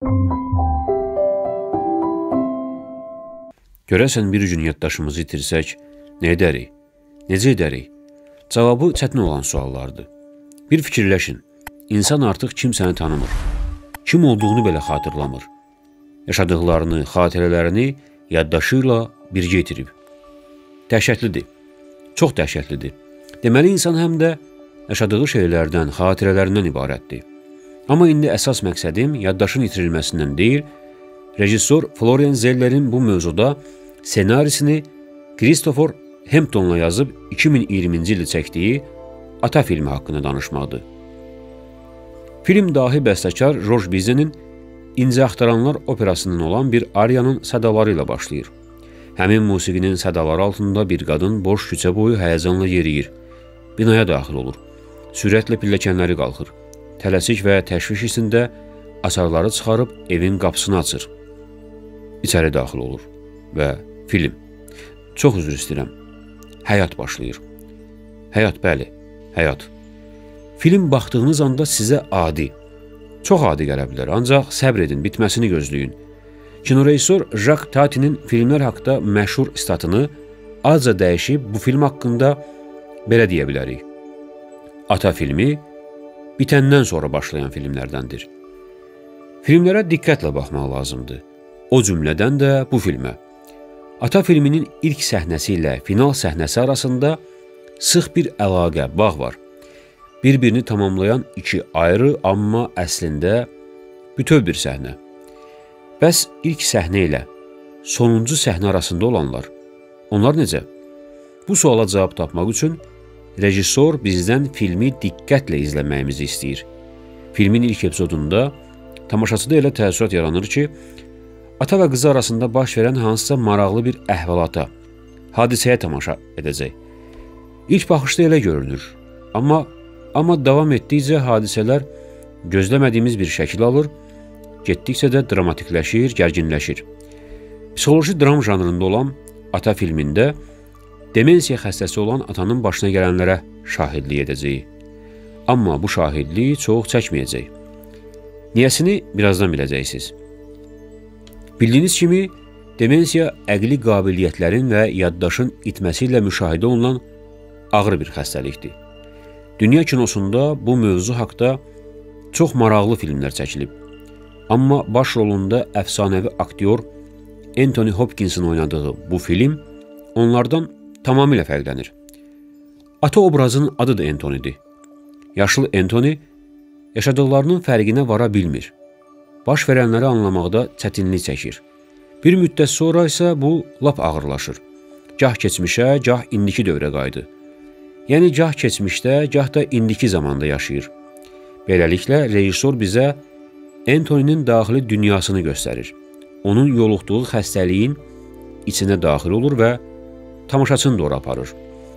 Görəsən bir gün yaddaşımızı itirsək, nə edərik? Necə edərik? Cavabı çətin olan suallardır. Bir fikirləşin, insan artıq kimsəni tanımır, kim olduğunu belə xatırlamır. Yaşadıqlarını, xatirələrini yaddaşı ilə birgə itirib. Dəhşətlidir, çox dəhşətlidir. Deməli, insan həm də yaşadığı şeylərdən, xatirələrindən ibarətdir. Amma indi əsas məqsədim yaddaşın itirilməsindən deyil, rejissor Florian Zellerin bu mövzuda senarisini Christopher Hampton'la yazıb 2020-ci ildə çəkdiyi Ata filmi haqqında danışmaqdır. Film dahi bəstəkar George Bizet'in İncə Axtaranlar operasından olan bir ariyanın sədaları ilə başlayır. Həmin musiqinin sədaları altında bir qadın boş küçə boyu həyəcanla yeriyir. Binaya daxil olur. Sürətlə pilləkənləri qalxır. Tələsik və təşviş hissində açarları çıxarıb evin qapısını açır. İçəri daxil olur və film. Çox üzr istəyirəm. Həyat başlayır. Həyat, bəli, həyat. Film baxdığınız anda sizə adi, çox adi gələ bilər, ancaq səbr edin, bitməsini gözləyin. Kinorejissor Jacques Tati'nin filmlər haqda məşhur statını azca dəyişib bu film haqqında belə deyə bilərik. Ata filmi bitəndən sonra başlayan filmlərdəndir. Filmlərə diqqətlə baxmaq lazımdır. O cümlədən də bu filmə. Ata filminin ilk səhnəsi ilə final səhnəsi arasında sıx bir əlaqə, bağ var. Bir-birini tamamlayan iki ayrı, amma əslində bütöv bir səhnə. Bəs ilk səhnə ilə sonuncu səhnə arasında olanlar, onlar necə? Bu suala cavab tapmaq üçün rejissor bizdən filmi diqqətlə izləməyimizi istəyir. Filmin ilk epizodunda tamaşaçıda elə təəssürat yaranır ki, ata və qızı arasında baş verən hansısa maraqlı bir əhvalata, hadisəyə tamaşa edəcək. İlk baxışda elə görünür, amma davam etdikcə hadisələr gözləmədiyimiz bir şəkil alır, getdikcə də dramatikləşir, gərginləşir. Psixoloji dram janrında olan Ata filmində demensiya xəstəsi olan atanın başına gələnlərə şahidlik edəcəyik. Amma bu şahidlik çox çəkməyəcək. Niyəsini birazdan biləcəksiniz. Bildiyiniz kimi, demensiya əqli qabiliyyətlərin və yaddaşın itməsi ilə müşahidə olunan ağır bir xəstəlikdir. Dünya kinosunda bu mövzu haqda çox maraqlı filmlər çəkilib. Amma baş rolunda əfsanəvi aktyor Anthony Hopkins'in oynadığı bu film onlardan tamamilə fərqlənir. Ata obrazının adı da Anthony'dir. Yaşlı Anthony yaşadıqlarının fərqinə vara bilmir. Baş verənləri anlamaqda çətinlik çəkir. Bir müddət sonra isə bu lap ağırlaşır. Gah keçmişə, gah indiki dövrə qayıdı. Yəni gah keçmişdə, gah da indiki zamanda yaşayır. Beləliklə, rejissor bizə Anthony'nin daxili dünyasını göstərir. Onun yoluxduğu xəstəliyin içinə daxil olur və tamaşaçını da ora aparır.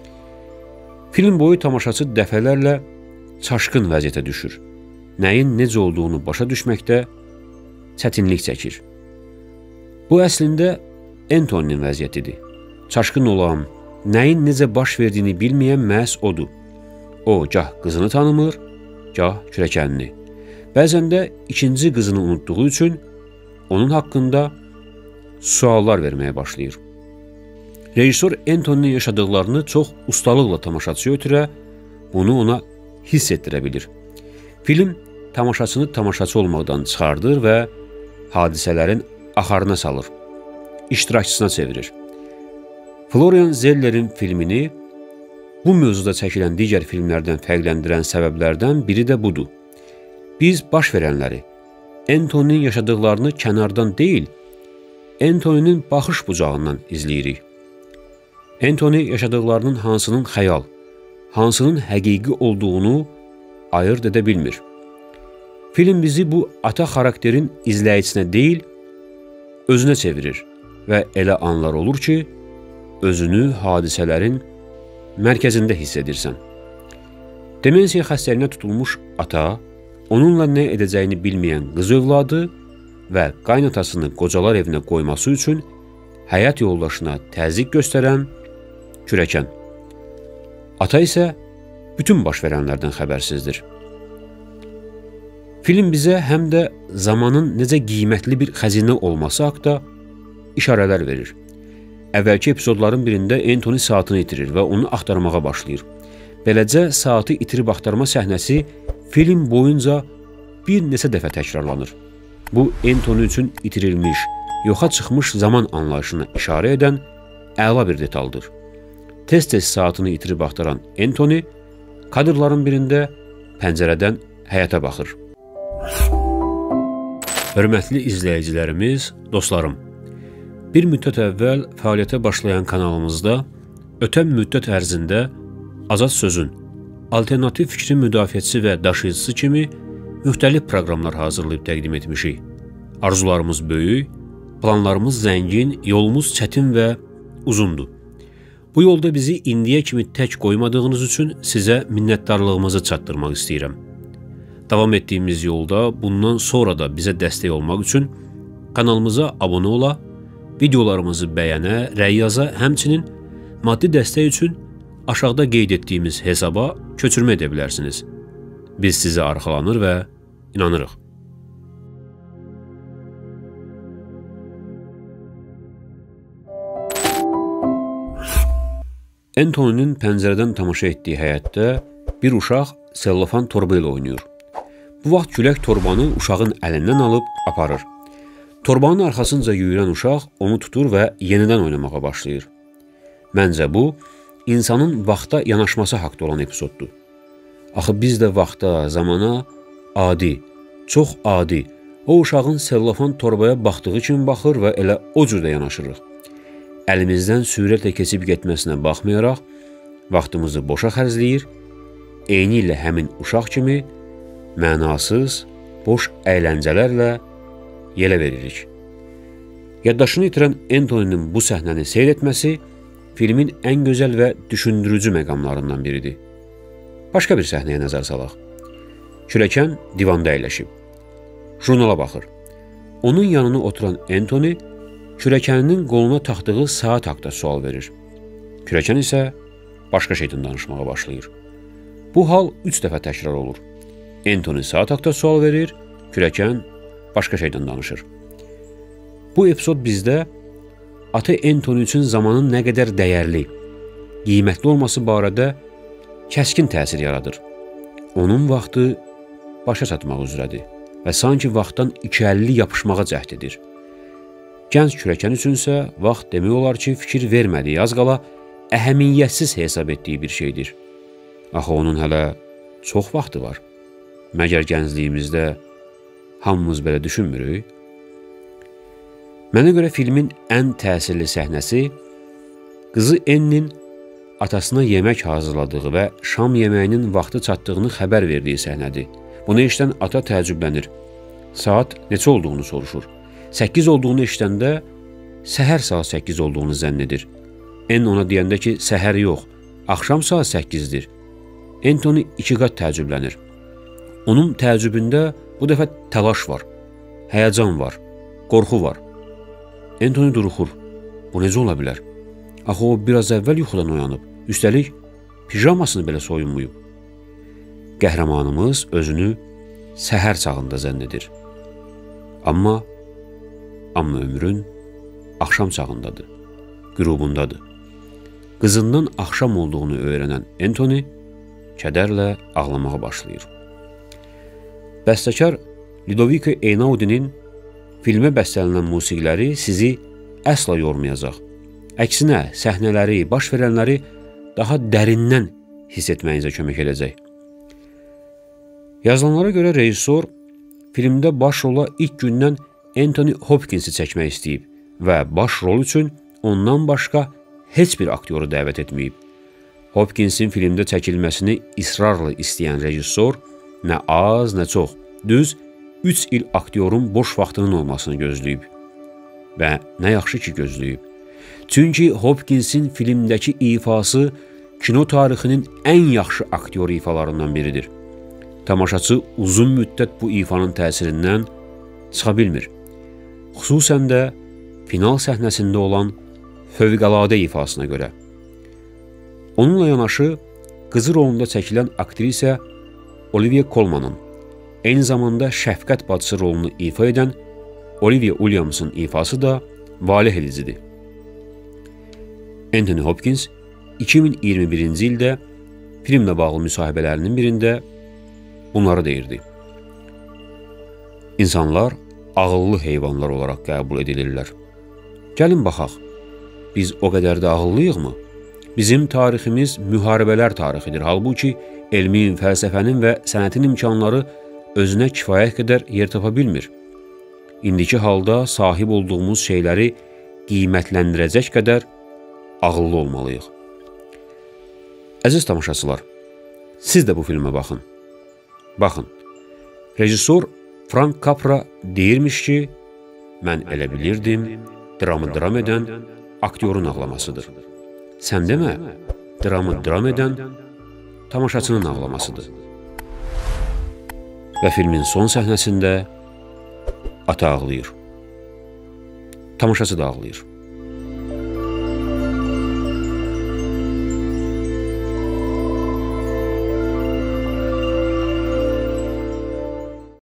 Film boyu tamaşaçı dəfələrlə çaşqın vəziyyətə düşür. Nəyin necə olduğunu başa düşməkdə çətinlik çəkir. Bu əslində Anthony'nin vəziyyətidir. Çaşqın olan, nəyin necə baş verdiyini bilməyən məhz odur. O, gah qızını tanımır, gah kürəkənini. Bəzən də ikinci qızını unutduğu üçün onun haqqında suallar verməyə başlayır. Rejissor Anthony'nin yaşadıqlarını çox ustalıqla tamaşaçıya ötürə, bunu ona hiss etdirə bilir. Film tamaşaçını tamaşaçı olmaqdan çıxardır və hadisələrin axarına salır, iştirakçısına çevirir. Florian Zellerin filmini bu mövzuda çəkilən digər filmlərdən fərqləndirən səbəblərdən biri də budur. Biz baş verənləri, Anthony'nin yaşadıqlarını kənardan deyil, Anthony'nin baxış bucağından izləyirik. Anthony yaşadıqlarının hansının xəyal, hansının həqiqi olduğunu ayırd edə bilmir. Film bizi bu ata xarakterin izləyicinə deyil, özünə çevirir və elə anlar olur ki, özünü hadisələrin mərkəzində hiss edirsən. Demensiya xəstəliyinə tutulmuş ata, onunla nə edəcəyini bilməyən qız övladı və qaynatasını qocalar evinə qoyması üçün həyat yoldaşına təzyiq göstərən kürəkən. Ata isə bütün baş verənlərdən xəbərsizdir. Film bizə həm də zamanın necə qiymətli bir xəzinə olması haqqında işarələr verir. Əvvəlki epizodların birində Anthony saatını itirir və onu axtarmağa başlayır. Beləcə, saatı itirib axtarma səhnəsi film boyunca bir neçə dəfə təkrarlanır. Bu, Anthony üçün itirilmiş, yoxa çıxmış zaman anlayışına işarə edən əla bir detaldır. Tez-tez saatını itirib axtaran Anthony, kadrların birində pəncərədən həyata baxır. Hörmətli izləyicilərimiz, dostlarım, bir müddət əvvəl fəaliyyətə başlayan kanalımızda ötən müddət ərzində azad sözün, alternativ fikrin müdafiəçisi və daşıyıcısı kimi müxtəlif proqramlar hazırlayıb təqdim etmişik. Arzularımız böyük, planlarımız zəngin, yolumuz çətin və uzundur. Bu yolda bizi indiyə kimi tək qoymadığınız üçün sizə minnətdarlığımızı çatdırmaq istəyirəm. Davam etdiyimiz yolda bundan sonra da bizə dəstək olmaq üçün kanalımıza abunə ola, videolarımızı bəyənə, rəy yaza, həmçinin maddi dəstək üçün aşağıda qeyd etdiyimiz hesaba köçürmə edə bilərsiniz. Biz sizə arxalanır və inanırıq. Anthony'nin pəncərədən tamaşa etdiyi həyətdə bir uşaq sellofan torba ilə oynayır. Bu vaxt külək torbanı uşağın əlindən alıb aparır. Torbanın arxasınca yüyürən uşaq onu tutur və yenidən oynamağa başlayır. Məncə bu, insanın vaxta yanaşması haqda olan epizoddur. Axı biz də vaxta, zamana adi, çox adi, o uşağın sellofan torbaya baxdığı kimi baxır və elə o cürdə yanaşırıq. Əlimizdən sürətlə keçib getməsinə baxmayaraq, vaxtımızı boşa xərcləyir, eyni ilə həmin uşaq kimi mənasız, boş əyləncələrlə yelə veririk. Yaddaşını itirən Anthony'nin bu səhnəni seyr etməsi filmin ən gözəl və düşündürücü məqamlarından biridir. Başqa bir səhnəyə nəzər salaq. Kürəkən divanda əyləşib. Jurnala baxır. Onun yanına oturan Anthony kürəkəninin qoluna taxdığı saat haqda sual verir. Kürəkən isə başqa şeydən danışmağa başlayır. Bu hal 3 dəfə təkrar olur. Anthony saat haqda sual verir, kürəkən başqa şeydən danışır. Bu epizod bizdə ata Anthony üçün zamanın nə qədər dəyərli, qiymətli olması barədə kəskin təsir yaradır. Onun vaxtı başa çatmaq üzrədir və sanki vaxtdan iki əlli yapışmağa cəhd edir. Gənc kürəkən üçünsə vaxt demək olar ki, fikir vermədiyi, az qala əhəmiyyətsiz hesab etdiyi bir şeydir. Axı onun hələ çox vaxtı var. Məgər gəncliyimizdə hamımız belə düşünmürük? Mənə görə filmin ən təsirli səhnəsi qızı Anne'nin atasına yemək hazırladığı və şam yeməyinin vaxtı çatdığını xəbər verdiyi səhnədir. Bunu eşidən ata təəccüblənir. Saat neçə olduğunu soruşur. 8 olduğunu eşidəndə səhər saat 8 olduğunu zənn edir. Anne ona deyəndə ki, səhər yox, axşam saat 8-dir. Anthony 2 qat təəccüblənir. Onun təəccübündə bu dəfə təlaş var, həyəcan var, qorxu var. Anthony duruxur. Bu necə ola bilər? Axı o biraz əvvəl yuxudan oyanıb, üstəlik pijamasını belə soyunmayıb. Qəhrəmanımız özünü səhər çağında zənn edir. Amma ömrün axşam çağındadır, qürubundadır. Qızından axşam olduğunu öyrənən Anthony kədərlə ağlamağa başlayır. Bəstəkar Ludovico Einaudinin filmə bəstələnən musiqiləri sizi əsla yormayacaq. Əksinə, səhnələri, baş verənləri daha dərindən hiss etməyinizə kömək edəcək. Yazılanlara görə rejissor filmdə baş rola ilk gündən Anthony Hopkinsi çəkmək istəyib və baş rol üçün ondan başqa heç bir aktyoru dəvət etməyib. Hopkinsin filmdə çəkilməsini israrla istəyən rejissor nə az, nə çox, düz 3 il aktyorun boş vaxtının olmasını gözləyib. Və nə yaxşı ki gözləyib. Çünki Hopkinsin filmdəki ifası kino tarixinin ən yaxşı aktyor ifalarından biridir. Tamaşaçı uzun müddət bu ifanın təsirindən çıxa bilmir. Xüsusən də final səhnəsində olan fövqəladə ifasına görə. Onunla yanaşı qızı rolunda çəkilən aktrisa Olivia Colman'ın, eyni zamanda şəfqət bacısı rolunu ifa edən Olivia Williams'ın ifası da valeh edicidir. Anthony Hopkins 2021-ci ildə filmlə bağlı müsahibələrinin birində bunları deyirdi. İnsanlar ağıllı heyvanlar olaraq qəbul edilirlər. Gəlin baxaq, biz o qədər də ağıllıyıqmı? Bizim tariximiz müharibələr tarixidir. Halbuki elmin, fəlsəfənin və sənətin imkanları özünə kifayət qədər yer tapa bilmir. İndiki halda sahib olduğumuz şeyləri qiymətləndirəcək qədər ağıllı olmalıyıq. Əziz tamaşaçılar, siz də bu filmə baxın. Baxın, rejissor Frank Capra deyirmiş ki, mən elə bilirdim, dramı dram edən aktyorun ağlamasıdır. Sən demə, dramı dram edən tamaşaçının ağlamasıdır. Və filmin son səhnəsində ata ağlayır. Tamaşaçı da ağlayır.